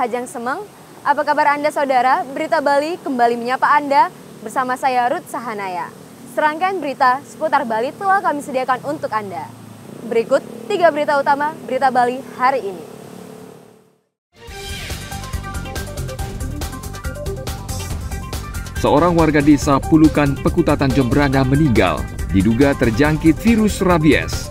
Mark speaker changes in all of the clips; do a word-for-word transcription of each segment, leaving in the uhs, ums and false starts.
Speaker 1: Kahajang Semeng. Apa kabar Anda saudara? Berita Bali kembali menyapa Anda bersama saya Ruth Sahanaya. Serangkaian berita seputar Bali telah kami sediakan untuk Anda. Berikut tiga berita utama Berita Bali hari ini.
Speaker 2: Seorang warga desa Pulukan, Pekutatan Jembrana meninggal, diduga terjangkit virus rabies.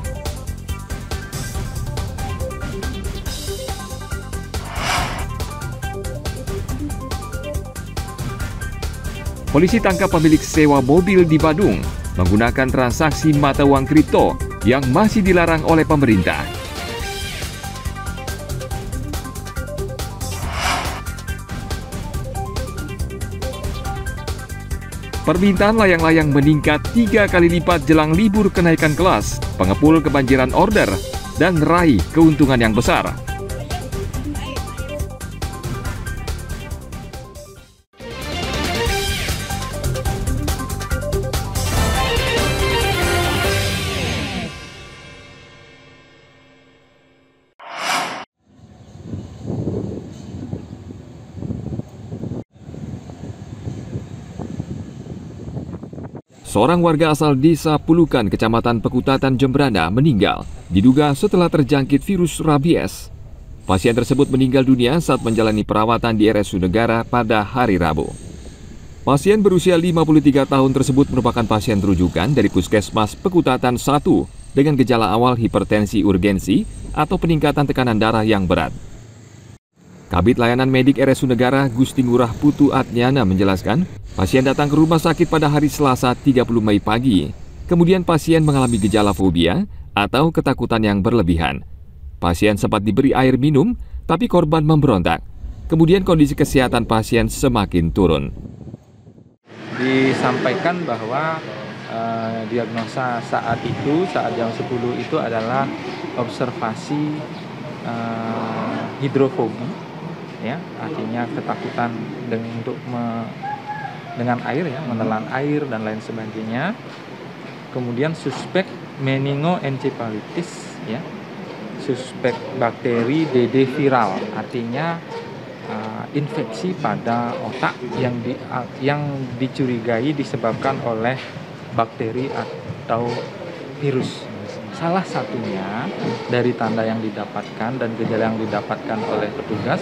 Speaker 2: Polisi tangkap pemilik sewa mobil di Badung menggunakan transaksi mata uang kripto yang masih dilarang oleh pemerintah. Permintaan layang-layang meningkat tiga kali lipat jelang libur kenaikan kelas, pengepul kebanjiran order, dan raih keuntungan yang besar. Seorang warga asal desa Pulukan, Kecamatan Pekutatan Jembrana meninggal, diduga setelah terjangkit virus rabies. Pasien tersebut meninggal dunia saat menjalani perawatan di R S U Negara pada hari Rabu. Pasien berusia lima puluh tiga tahun tersebut merupakan pasien rujukan dari Puskesmas Pekutatan satu dengan gejala awal hipertensi urgensi atau peningkatan tekanan darah yang berat. Kabid Layanan Medik R S U Negara Gusti Ngurah Putu Atnyana menjelaskan, pasien datang ke rumah sakit pada hari Selasa tiga puluh Mei pagi. Kemudian pasien mengalami gejala fobia atau ketakutan yang berlebihan. Pasien sempat diberi air minum, tapi korban memberontak. Kemudian kondisi kesehatan pasien semakin turun.
Speaker 3: Disampaikan bahwa uh, diagnosa saat itu, saat jam sepuluh itu adalah observasi uh, hidrofobi. Ya, artinya ketakutan dengan untuk me, dengan air ya, menelan air dan lain sebagainya. Kemudian suspek meningoencephalitis ya. Suspek bakteri D D viral, artinya uh, infeksi pada otak yang di, uh, yang dicurigai disebabkan oleh bakteri atau virus. Salah satunya dari tanda yang didapatkan dan gejala yang didapatkan oleh petugas,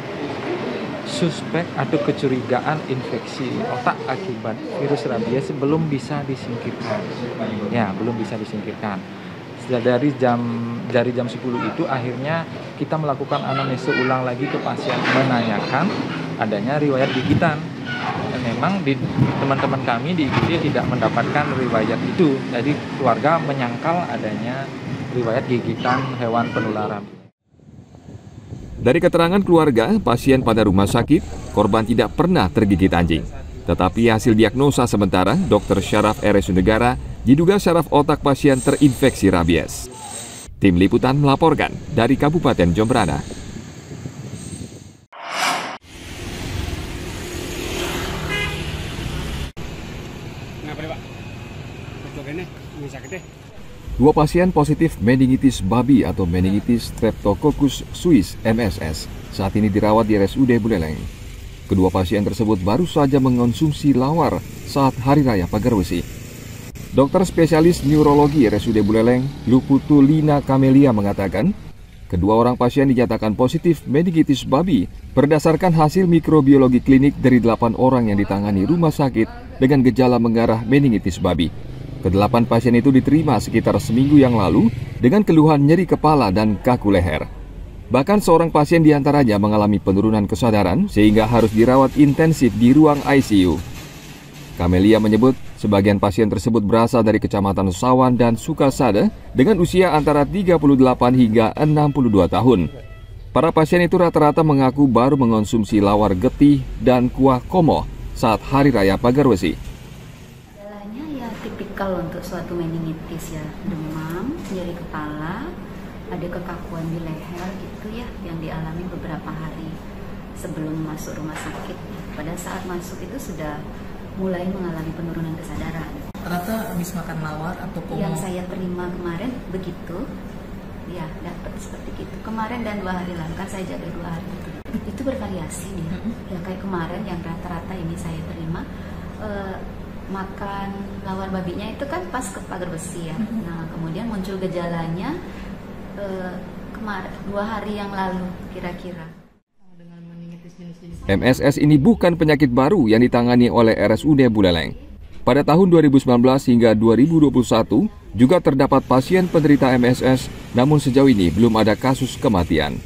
Speaker 3: suspek atau kecurigaan infeksi otak akibat virus rabies belum bisa disingkirkan. Ya, belum bisa disingkirkan. Dari jam dari jam sepuluh itu akhirnya kita melakukan anamnesa ulang lagi ke pasien, menanyakan adanya riwayat gigitan. Dan memang di teman-teman kami di I G D tidak mendapatkan riwayat itu. Jadi keluarga menyangkal adanya riwayat gigitan hewan penularan.
Speaker 2: Dari keterangan keluarga, pasien pada rumah sakit, korban tidak pernah tergigit anjing. Tetapi hasil diagnosa sementara, dokter syaraf R S U Negara diduga syaraf otak pasien terinfeksi rabies. Tim Liputan melaporkan dari Kabupaten Jembrana. Dua pasien positif meningitis babi atau meningitis Streptococcus suis M S S saat ini dirawat di R S U D Buleleng. Kedua pasien tersebut baru saja mengonsumsi lawar saat Hari Raya Pagarwesi. Dokter spesialis neurologi R S U D Buleleng, Luputu Lina Kamelia mengatakan, kedua orang pasien dinyatakan positif meningitis babi berdasarkan hasil mikrobiologi klinik dari delapan orang yang ditangani rumah sakit dengan gejala mengarah meningitis babi. Kedelapan pasien itu diterima sekitar seminggu yang lalu dengan keluhan nyeri kepala dan kaku leher. Bahkan seorang pasien diantaranya mengalami penurunan kesadaran sehingga harus dirawat intensif di ruang I C U. Kamelia menyebut sebagian pasien tersebut berasal dari Kecamatan Sawan dan Sukasada dengan usia antara tiga puluh delapan hingga enam puluh dua tahun. Para pasien itu rata-rata mengaku baru mengonsumsi lawar getih dan kuah komo saat Hari Raya Pagarwesi.
Speaker 4: Kalau untuk suatu meningitis ya, demam, nyeri kepala, ada kekakuan di leher gitu ya, yang dialami beberapa hari sebelum masuk rumah sakit. Pada saat masuk itu sudah mulai mengalami penurunan kesadaran.
Speaker 5: Rata habis makan lawar atau komo?
Speaker 4: Yang saya terima kemarin begitu, ya dapat seperti itu. Kemarin dan dua hari lalu kan saya jaga dua hari. Itu bervariasi dia. Ya kayak kemarin yang rata-rata ini saya terima eh, makan lawar babinya itu kan pas ke pagar besi ya. Nah kemudian muncul gejalanya eh, kemarin dua hari yang lalu kira-kira.
Speaker 2: M S S ini bukan penyakit baru yang ditangani oleh R S U D Buleleng. Pada tahun dua ribu sembilan belas hingga dua ribu dua puluh satu juga terdapat pasien penderita M S S, namun sejauh ini belum ada kasus kematian.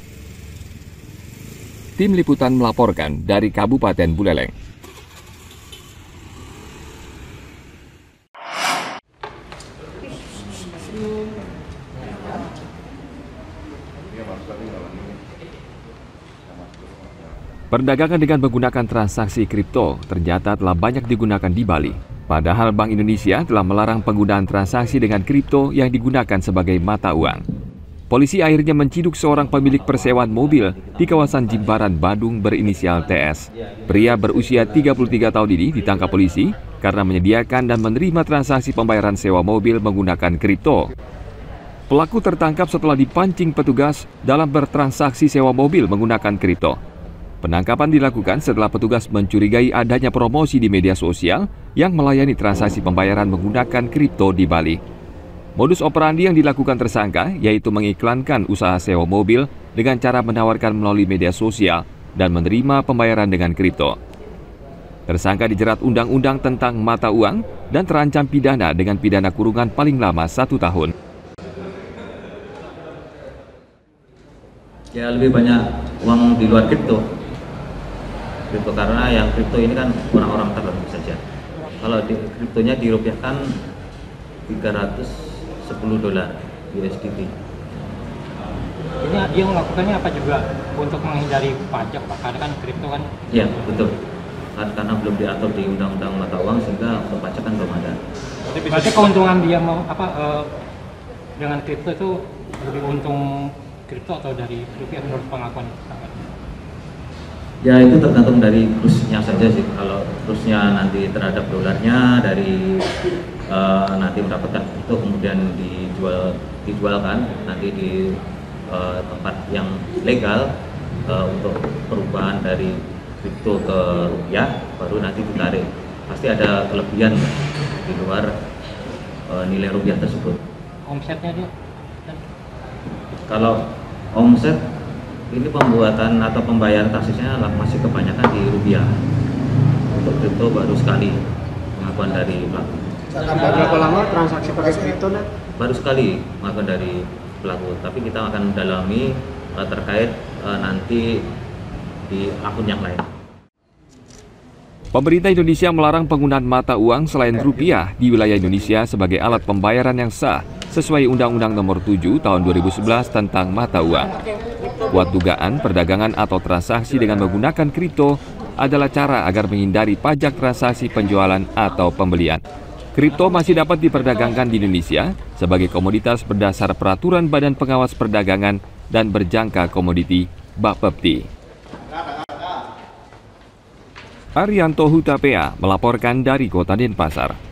Speaker 2: Tim Liputan melaporkan dari Kabupaten Buleleng. Perdagangan dengan menggunakan transaksi kripto ternyata telah banyak digunakan di Bali. Padahal Bank Indonesia telah melarang penggunaan transaksi dengan kripto yang digunakan sebagai mata uang. Polisi akhirnya menciduk seorang pemilik persewaan mobil di kawasan Jimbaran, Badung berinisial T S. Pria berusia tiga puluh tiga tahun ini ditangkap polisi karena menyediakan dan menerima transaksi pembayaran sewa mobil menggunakan kripto. Pelaku tertangkap setelah dipancing petugas dalam bertransaksi sewa mobil menggunakan kripto. Penangkapan dilakukan setelah petugas mencurigai adanya promosi di media sosial yang melayani transaksi pembayaran menggunakan kripto di Bali. Modus operandi yang dilakukan tersangka yaitu mengiklankan usaha sewa mobil dengan cara menawarkan melalui media sosial dan menerima pembayaran dengan kripto. Tersangka dijerat undang-undang tentang mata uang dan terancam pidana dengan pidana kurungan paling lama satu tahun.
Speaker 6: Ya lebih banyak uang di luar kripto. Kripto karena yang kripto ini kan orang-orang tertentu saja. Kalau di kriptonya dirupiahkan tiga ratus sepuluh dolar U S D T.
Speaker 7: Ini dia melakukannya apa juga untuk menghindari pajak, Pak? Karena kan kripto kan.
Speaker 6: Iya betul. Karena belum diatur di undang-undang mata uang sehingga perpajakan belum ada.
Speaker 7: Berarti keuntungan dia mau apa uh, dengan kripto itu lebih untung kripto atau dari rupiah menurut pengakuan tersangka?
Speaker 6: Ya itu tergantung dari kursnya saja sih. Kalau kursnya nanti terhadap dolarnya dari uh, nanti mendapatkan itu kemudian dijual dijualkan nanti di uh, tempat yang legal uh, untuk perubahan dari kripto ke rupiah, baru nanti ditarik. Pasti ada kelebihan di luar uh, nilai rupiah tersebut.
Speaker 7: Omsetnya dia?
Speaker 6: Kalau omset ini pembuatan atau pembayaran taksisnya masih kebanyakan di rupiah. Untuk kripto baru sekali pengakuan dari pelaku.
Speaker 8: Sampai berapa lama transaksi pakai kripto?
Speaker 6: Baru sekali pengakuan dari pelaku. Tapi kita akan mendalami uh, terkait uh, nanti di akun yang lain.
Speaker 2: Pemerintah Indonesia melarang penggunaan mata uang selain rupiah di wilayah Indonesia sebagai alat pembayaran yang sah sesuai Undang-Undang Nomor tujuh Tahun dua ribu sebelas tentang mata uang. Kuat dugaan perdagangan atau transaksi dengan menggunakan kripto adalah cara agar menghindari pajak transaksi penjualan atau pembelian. Kripto masih dapat diperdagangkan di Indonesia sebagai komoditas berdasar Peraturan Badan Pengawas Perdagangan dan Berjangka Komoditi Bapepti. Arianto Hutapea melaporkan dari Kota Denpasar.